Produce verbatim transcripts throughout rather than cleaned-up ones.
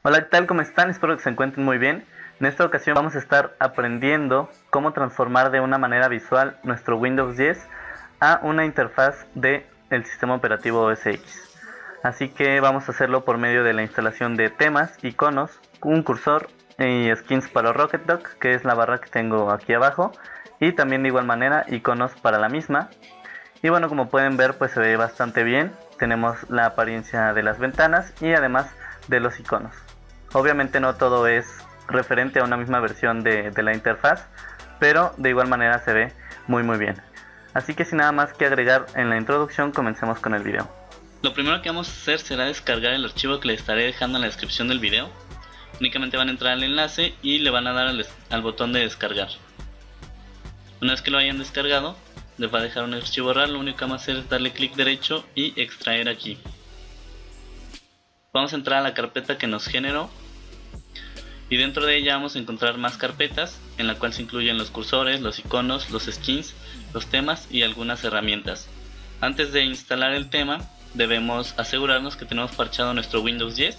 Hola, ¿qué tal? ¿Cómo están? Espero que se encuentren muy bien. En esta ocasión vamos a estar aprendiendo cómo transformar de una manera visual nuestro Windows diez a una interfaz del sistema operativo O S X. Así que vamos a hacerlo por medio de la instalación de temas, iconos, un cursor y skins para Rocket Duck, que es la barra que tengo aquí abajo, y también de igual manera iconos para la misma. Y bueno, como pueden ver, pues se ve bastante bien. Tenemos la apariencia de las ventanas y además de los iconos. Obviamente no todo es referente a una misma versión de, de la interfaz, pero de igual manera se ve muy muy bien. Así que sin nada más que agregar en la introducción, comencemos con el video. Lo primero que vamos a hacer será descargar el archivo que les estaré dejando en la descripción del video. Únicamente van a entrar al enlace y le van a dar al, al botón de descargar. Una vez que lo hayan descargado, les va a dejar un archivo RAR. Lo único que vamos a hacer es darle clic derecho y extraer aquí. Vamos a entrar a la carpeta que nos generó y dentro de ella vamos a encontrar más carpetas en la cual se incluyen los cursores, los iconos, los skins, los temas y algunas herramientas. Antes de instalar el tema debemos asegurarnos que tenemos parchado nuestro Windows diez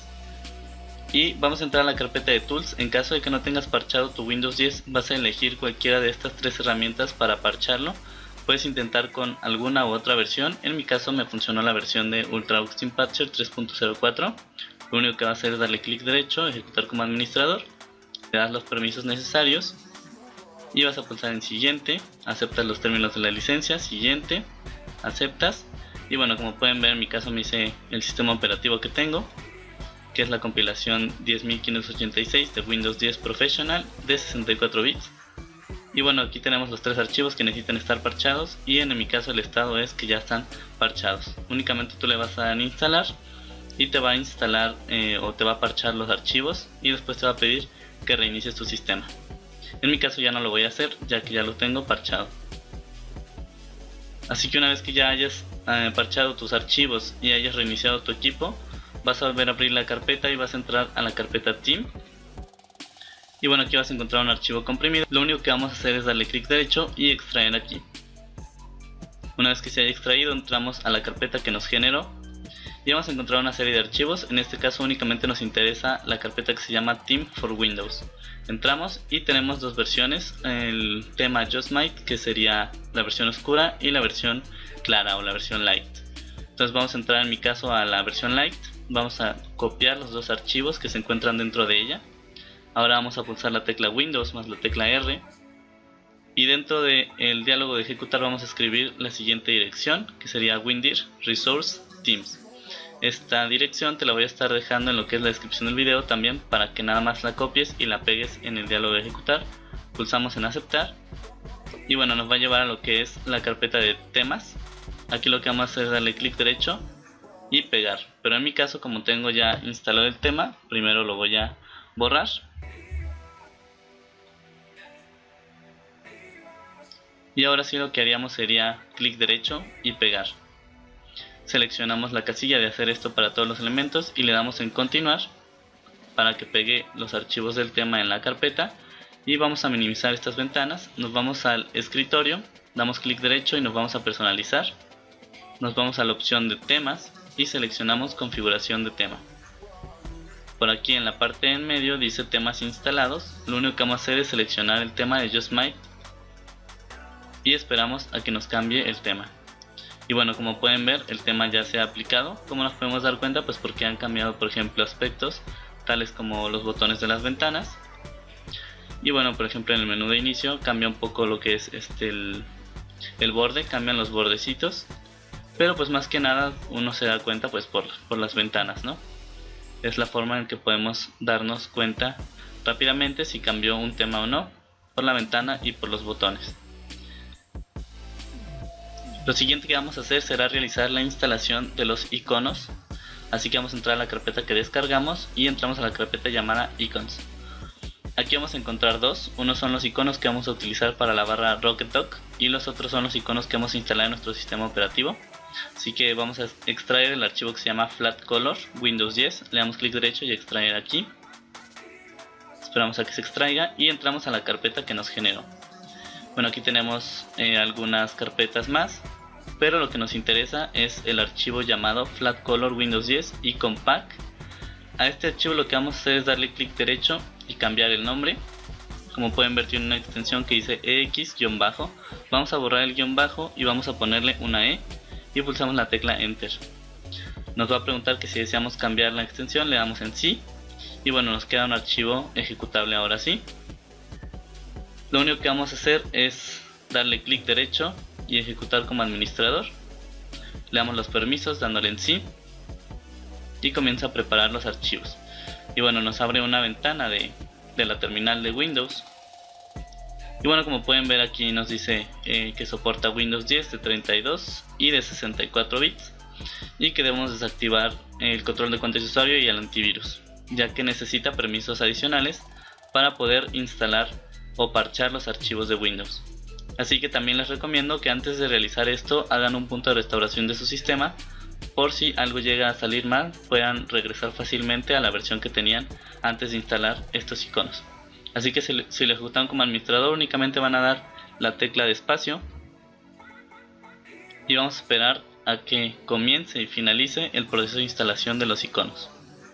y vamos a entrar a la carpeta de Tools. En caso de que no tengas parchado tu Windows diez, vas a elegir cualquiera de estas tres herramientas para parcharlo. Puedes intentar con alguna u otra versión. En mi caso me funcionó la versión de Ultra Augustin Patcher tres punto cero cuatro. Lo único que vas a hacer es darle clic derecho, ejecutar como administrador, le das los permisos necesarios y vas a pulsar en siguiente, aceptas los términos de la licencia, siguiente, aceptas. Y bueno, como pueden ver, en mi caso me hice el sistema operativo que tengo, que es la compilación diez mil quinientos ochenta y seis de Windows diez Professional de sesenta y cuatro bits. Y bueno, aquí tenemos los tres archivos que necesitan estar parchados y en mi caso el estado es que ya están parchados. Únicamente tú le vas a dar en instalar y te va a instalar eh, o te va a parchar los archivos y después te va a pedir que reinicies tu sistema. En mi caso ya no lo voy a hacer, ya que ya lo tengo parchado. Así que una vez que ya hayas eh, parchado tus archivos y hayas reiniciado tu equipo, vas a volver a abrir la carpeta y vas a entrar a la carpeta Team. Y bueno, aquí vas a encontrar un archivo comprimido. Lo único que vamos a hacer es darle clic derecho y extraer aquí. Una vez que se haya extraído, entramos a la carpeta que nos generó y vamos a encontrar una serie de archivos. En este caso únicamente nos interesa la carpeta que se llama Team for Windows. Entramos y tenemos dos versiones, el tema Just Might, que sería la versión oscura, y la versión clara o la versión light. Entonces vamos a entrar en mi caso a la versión light, vamos a copiar los dos archivos que se encuentran dentro de ella. Ahora vamos a pulsar la tecla Windows más la tecla R y dentro del diálogo de ejecutar vamos a escribir la siguiente dirección, que sería windir resource teams. Esta dirección te la voy a estar dejando en lo que es la descripción del video también, para que nada más la copies y la pegues en el diálogo de ejecutar. Pulsamos en aceptar y bueno, nos va a llevar a lo que es la carpeta de temas. Aquí lo que vamos a hacer es darle clic derecho y pegar, pero en mi caso, como tengo ya instalado el tema, primero lo voy a borrar. Y ahora sí lo que haríamos sería clic derecho y pegar. Seleccionamos la casilla de hacer esto para todos los elementos y le damos en continuar para que pegue los archivos del tema en la carpeta. Y vamos a minimizar estas ventanas. Nos vamos al escritorio, damos clic derecho y nos vamos a personalizar. Nos vamos a la opción de temas y seleccionamos configuración de tema. Por aquí en la parte en medio dice temas instalados. Lo único que vamos a hacer es seleccionar el tema de Just Might y esperamos a que nos cambie el tema. Y bueno, como pueden ver, el tema ya se ha aplicado. ¿Cómo nos podemos dar cuenta? Pues porque han cambiado, por ejemplo, aspectos tales como los botones de las ventanas. Y bueno, por ejemplo, en el menú de inicio cambia un poco lo que es este el, el borde, cambian los bordecitos. Pero pues más que nada uno se da cuenta pues por, por las ventanas, ¿no? Es la forma en que podemos darnos cuenta rápidamente si cambió un tema o no, por la ventana y por los botones. Lo siguiente que vamos a hacer será realizar la instalación de los iconos. Así que vamos a entrar a la carpeta que descargamos y entramos a la carpeta llamada Icons. Aquí vamos a encontrar dos. Uno son los iconos que vamos a utilizar para la barra Rocket Duck y los otros son los iconos que vamos a instalar en nuestro sistema operativo. Así que vamos a extraer el archivo que se llama Flat Color Windows diez. Le damos clic derecho y extraer aquí. Esperamos a que se extraiga y entramos a la carpeta que nos generó. Bueno, aquí tenemos eh, algunas carpetas más, pero lo que nos interesa es el archivo llamado Flat Color Windows diez Icon Pack. A este archivo lo que vamos a hacer es darle clic derecho y cambiar el nombre. Como pueden ver, tiene una extensión que dice ex-bajo. Vamos a borrar el guión bajo y vamos a ponerle una E y pulsamos la tecla Enter. Nos va a preguntar que si deseamos cambiar la extensión, le damos en sí. Y bueno, nos queda un archivo ejecutable ahora sí. Lo único que vamos a hacer es darle clic derecho y ejecutar como administrador. Le damos los permisos dándole en sí. Y comienza a preparar los archivos. Y bueno, nos abre una ventana de, de la terminal de Windows. Y bueno, como pueden ver aquí nos dice eh, que soporta Windows diez de treinta y dos y de sesenta y cuatro bits. Y que debemos desactivar el control de cuentas de usuario y el antivirus, ya que necesita permisos adicionales para poder instalar o parchar los archivos de Windows. Así que también les recomiendo que antes de realizar esto hagan un punto de restauración de su sistema, por si algo llega a salir mal puedan regresar fácilmente a la versión que tenían antes de instalar estos iconos. Así que si, si lo ejecutan como administrador únicamente van a dar la tecla de espacio y vamos a esperar a que comience y finalice el proceso de instalación de los iconos.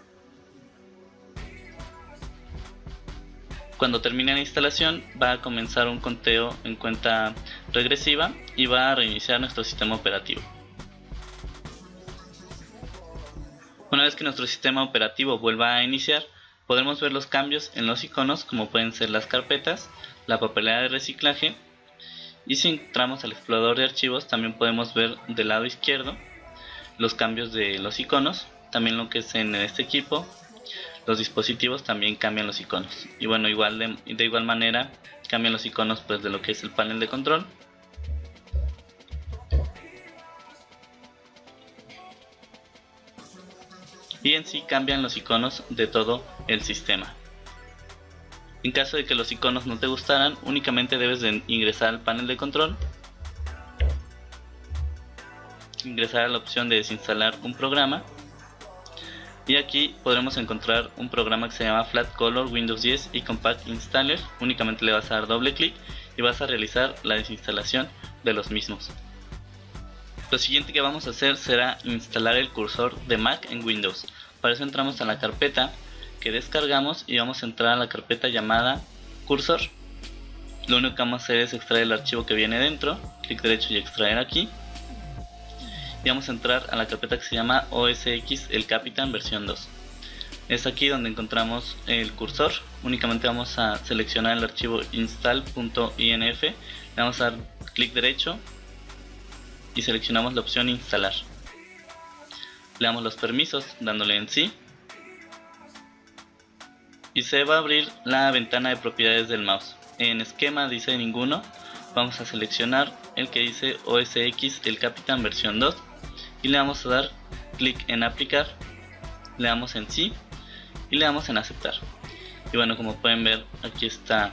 Cuando termine la instalación va a comenzar un conteo en cuenta regresiva y va a reiniciar nuestro sistema operativo. Una vez que nuestro sistema operativo vuelva a iniciar, podremos ver los cambios en los iconos, como pueden ser las carpetas, la papelera de reciclaje, y si entramos al explorador de archivos también podemos ver del lado izquierdo los cambios de los iconos. También lo que es en este equipo, los dispositivos también cambian los iconos. Y bueno, igual de, de igual manera cambian los iconos pues de lo que es el panel de control. Y en sí cambian los iconos de todo el sistema. En caso de que los iconos no te gustaran, únicamente debes de ingresar al panel de control, ingresar a la opción de desinstalar un programa, y aquí podremos encontrar un programa que se llama Flat Color Windows diez y Compact Installer. Únicamente le vas a dar doble clic y vas a realizar la desinstalación de los mismos. Lo siguiente que vamos a hacer será instalar el cursor de Mac en Windows. Para eso entramos a la carpeta que descargamos y vamos a entrar a la carpeta llamada cursor. Lo único que vamos a hacer es extraer el archivo que viene dentro, clic derecho y extraer aquí. Y vamos a entrar a la carpeta que se llama O S X El Capitan versión dos. Es aquí donde encontramos el cursor. Únicamente vamos a seleccionar el archivo install.inf, le vamos a dar clic derecho y seleccionamos la opción instalar. Le damos los permisos dándole en sí y se va a abrir la ventana de propiedades del mouse. En esquema dice ninguno, vamos a seleccionar el que dice O S X El Capitan versión dos y le vamos a dar clic en aplicar, le damos en sí y le damos en aceptar. Y bueno, como pueden ver aquí está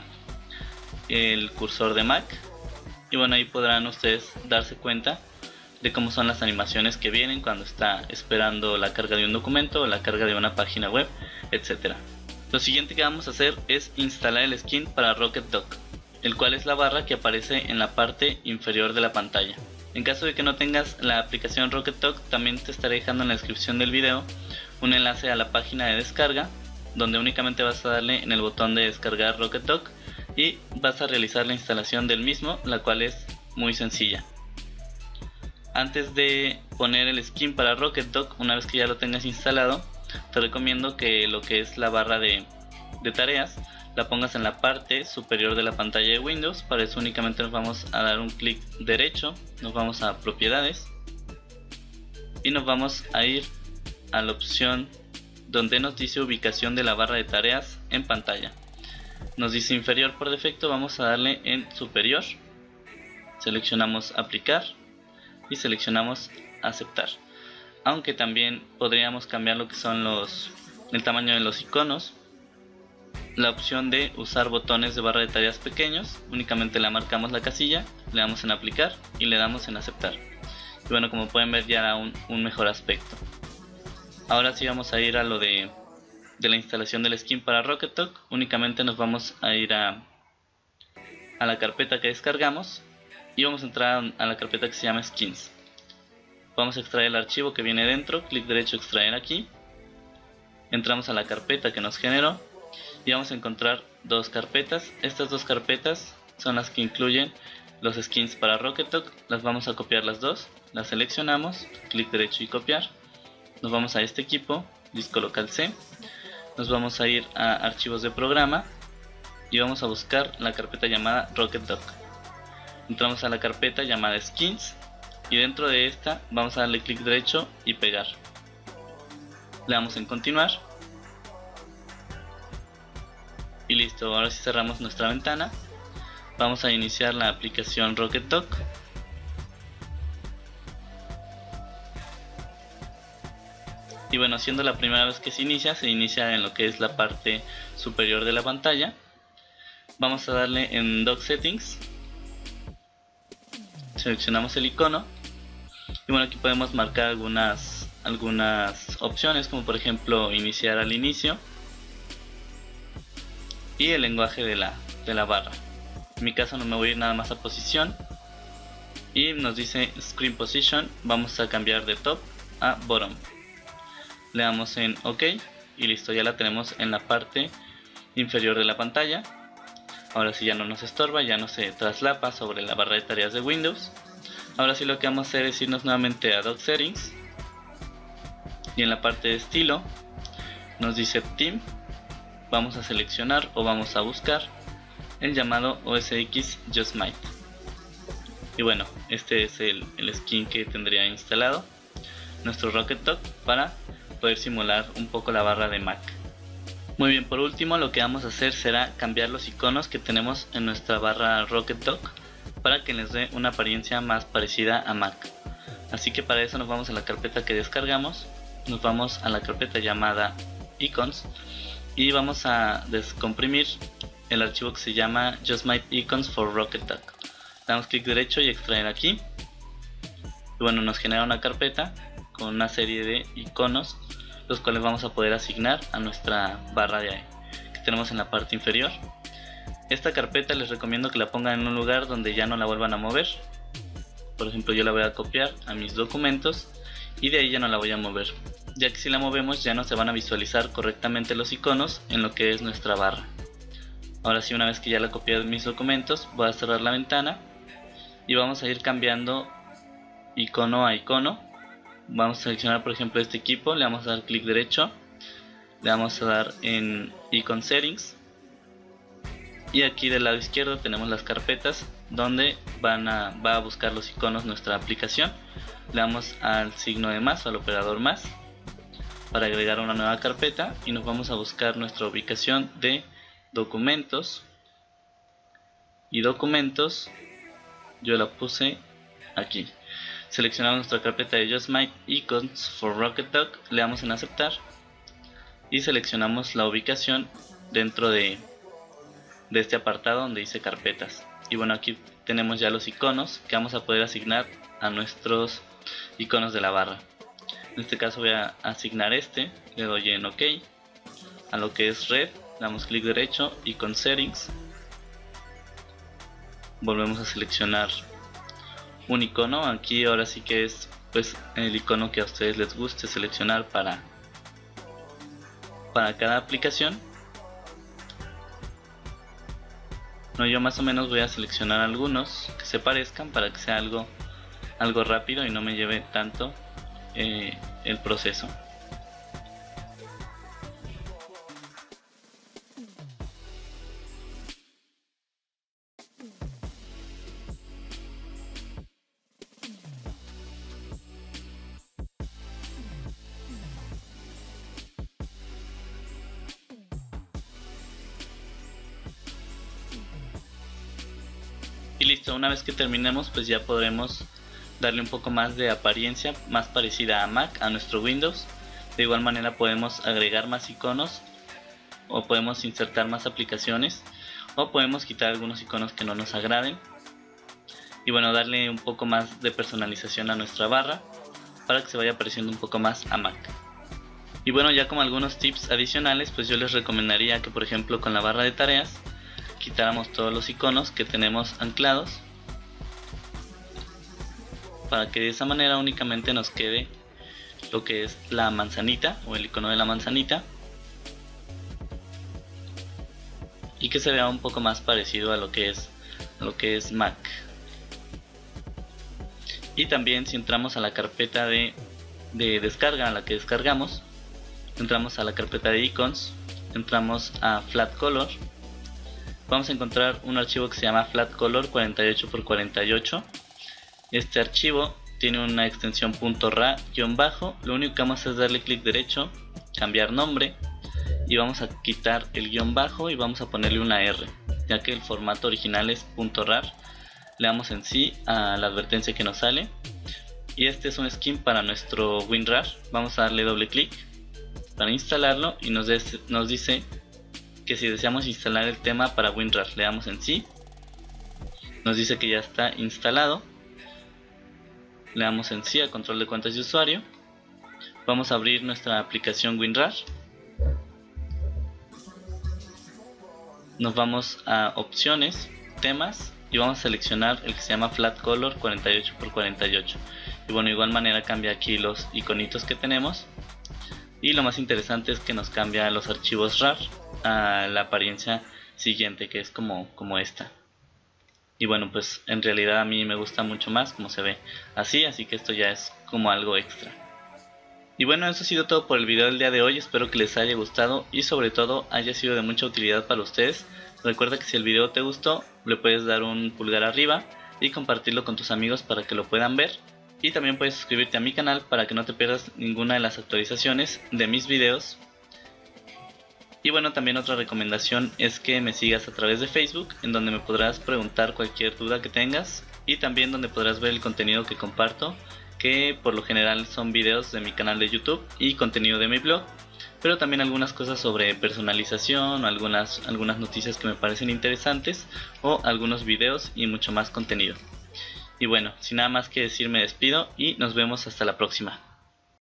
el cursor de Mac y bueno, ahí podrán ustedes darse cuenta de cómo son las animaciones que vienen cuando está esperando la carga de un documento o la carga de una página web, etcétera. Lo siguiente que vamos a hacer es instalar el skin para Rocket Dog, el cual es la barra que aparece en la parte inferior de la pantalla. En caso de que no tengas la aplicación Rocket Dog, también te estaré dejando en la descripción del video un enlace a la página de descarga, donde únicamente vas a darle en el botón de descargar Rocket Dog y vas a realizar la instalación del mismo, la cual es muy sencilla. Antes de poner el skin para Rocket Dog, una vez que ya lo tengas instalado, te recomiendo que lo que es la barra de, de tareas la pongas en la parte superior de la pantalla de Windows. Para eso únicamente nos vamos a dar un clic derecho, nos vamos a propiedades y nos vamos a ir a la opción donde nos dice ubicación de la barra de tareas en pantalla. Nos dice inferior por defecto, vamos a darle en superior, seleccionamos aplicar y seleccionamos aceptar. Aunque también podríamos cambiar lo que son los el tamaño de los iconos. La opción de usar botones de barra de tareas pequeños, únicamente la marcamos la casilla, le damos en aplicar y le damos en aceptar. Y bueno, como pueden ver ya da un, un mejor aspecto. Ahora sí vamos a ir a lo de, de la instalación del skin para Rocket Dog. Únicamente nos vamos a ir a, a la carpeta que descargamos y vamos a entrar a la carpeta que se llama skins. Vamos a extraer el archivo que viene dentro, clic derecho extraer aquí entramos a la carpeta que nos generó y vamos a encontrar dos carpetas. Estas dos carpetas son las que incluyen los skins para Rocket Duck. Las vamos a copiar las dos, las seleccionamos, clic derecho y copiar. Nos vamos a este equipo, disco local C, nos vamos a ir a archivos de programa y vamos a buscar la carpeta llamada Rocket Duck. Entramos a la carpeta llamada skins y dentro de esta vamos a darle clic derecho y pegar. Le damos en continuar y listo. Ahora sí cerramos nuestra ventana. Vamos a iniciar la aplicación Rocket Duck. Y bueno, siendo la primera vez que se inicia, se inicia en lo que es la parte superior de la pantalla. Vamos a darle en Dock Settings, seleccionamos el icono y bueno, aquí podemos marcar algunas algunas opciones, como por ejemplo iniciar al inicio y el lenguaje de la, de la barra. En mi caso no me voy a ir nada más a posición y nos dice Screen Position. Vamos a cambiar de top a bottom. Le damos en OK y listo, ya la tenemos en la parte inferior de la pantalla. Ahora sí ya no nos estorba, ya no se traslapa sobre la barra de tareas de Windows. Ahora sí lo que vamos a hacer es irnos nuevamente a Dock Settings y en la parte de estilo nos dice Theme. Vamos a seleccionar o vamos a buscar el llamado O S X Just Might. Y bueno, este es el, el skin que tendría instalado nuestro Rocket Duck para poder simular un poco la barra de Mac. Muy bien, por último lo que vamos a hacer será cambiar los iconos que tenemos en nuestra barra Rocket Duck para que les dé una apariencia más parecida a Mac. Así que para eso nos vamos a la carpeta que descargamos, nos vamos a la carpeta llamada Icons y vamos a descomprimir el archivo que se llama Just Might Icons for Rocket Duck. Damos clic derecho y extraer aquí. Y bueno, nos genera una carpeta con una serie de iconos, los cuales vamos a poder asignar a nuestra barra de que tenemos en la parte inferior. Esta carpeta les recomiendo que la pongan en un lugar donde ya no la vuelvan a mover. Por ejemplo, yo la voy a copiar a mis documentos y de ahí ya no la voy a mover, ya que si la movemos ya no se van a visualizar correctamente los iconos en lo que es nuestra barra. Ahora sí, una vez que ya la copié de mis documentos, voy a cerrar la ventana y vamos a ir cambiando icono a icono. Vamos a seleccionar por ejemplo este equipo, le vamos a dar clic derecho, le vamos a dar en Icon Settings y aquí del lado izquierdo tenemos las carpetas donde van a, va a buscar los iconos nuestra aplicación. Le damos al signo de más o al operador más para agregar una nueva carpeta y nos vamos a buscar nuestra ubicación de documentos y documentos yo la puse aquí. Seleccionamos nuestra carpeta de Just Might Icons for Rocket Duck, le damos en aceptar y seleccionamos la ubicación dentro de, de este apartado donde dice carpetas. Y bueno, aquí tenemos ya los iconos que vamos a poder asignar a nuestros iconos de la barra. En este caso voy a asignar este, le doy en OK, a lo que es red, damos clic derecho, Icon Settings, volvemos a seleccionar un icono. Aquí ahora sí que es pues el icono que a ustedes les guste seleccionar para, para cada aplicación. No, yo más o menos voy a seleccionar algunos que se parezcan para que sea algo, algo rápido y no me lleve tanto eh, el proceso. Y listo, una vez que terminemos pues ya podremos darle un poco más de apariencia más parecida a Mac, a nuestro Windows. De igual manera podemos agregar más iconos o podemos insertar más aplicaciones o podemos quitar algunos iconos que no nos agraden y bueno, darle un poco más de personalización a nuestra barra para que se vaya pareciendo un poco más a Mac. Y bueno, ya como algunos tips adicionales, pues yo les recomendaría que por ejemplo con la barra de tareas quitáramos todos los iconos que tenemos anclados para que de esa manera únicamente nos quede lo que es la manzanita o el icono de la manzanita y que se vea un poco más parecido a lo que es, a lo que es Mac. Y también si entramos a la carpeta de, de descarga a la que descargamos, entramos a la carpeta de icons, entramos a flat color, vamos a encontrar un archivo que se llama flat color cuarenta y ocho por cuarenta y ocho. Este archivo tiene una extensión .ra guión bajo. Lo único que vamos a hacer es darle clic derecho, cambiar nombre, y vamos a quitar el guión bajo y vamos a ponerle una R, ya que el formato original es .rar. Le damos en sí a la advertencia que nos sale, y este es un skin para nuestro WinRAR. Vamos a darle doble clic para instalarlo y nos, des, nos dice que si deseamos instalar el tema para WinRAR, le damos en sí, nos dice que ya está instalado, le damos en sí a control de cuentas de usuario, vamos a abrir nuestra aplicación WinRAR, nos vamos a opciones, temas, y vamos a seleccionar el que se llama flat color cuarenta y ocho por cuarenta y ocho. Y bueno, de igual manera cambia aquí los iconitos que tenemos, y lo más interesante es que nos cambia los archivos RAR a la apariencia siguiente, que es como, como esta. Y bueno, pues en realidad a mí me gusta mucho más como se ve así, así que esto ya es como algo extra. Y bueno, eso ha sido todo por el video del día de hoy. Espero que les haya gustado y sobre todo haya sido de mucha utilidad para ustedes. Recuerda que si el video te gustó, le puedes dar un pulgar arriba y compartirlo con tus amigos para que lo puedan ver. Y también puedes suscribirte a mi canal para que no te pierdas ninguna de las actualizaciones de mis videos. Y bueno, también otra recomendación es que me sigas a través de Facebook, en donde me podrás preguntar cualquier duda que tengas, y también donde podrás ver el contenido que comparto, que por lo general son videos de mi canal de YouTube y contenido de mi blog, pero también algunas cosas sobre personalización, o algunas, algunas noticias que me parecen interesantes, o algunos videos y mucho más contenido. Y bueno, sin nada más que decir, me despido y nos vemos hasta la próxima.